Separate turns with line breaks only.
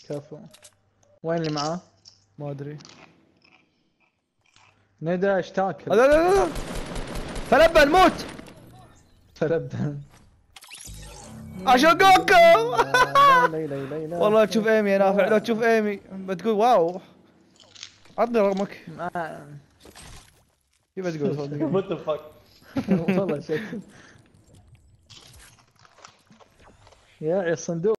كفو. وين اللي معاه؟
ما ادري.
ندى ايش تاكل؟
لا لا لا فلبن موت.
فلبدن.
اشقوكم.
لا
والله تشوف ايمي يا نافع، لو تشوف ايمي بتقول واو. عطني رقمك. كيف تقول صدق؟
وات ذا فاك. والله شكل يا الصندوق.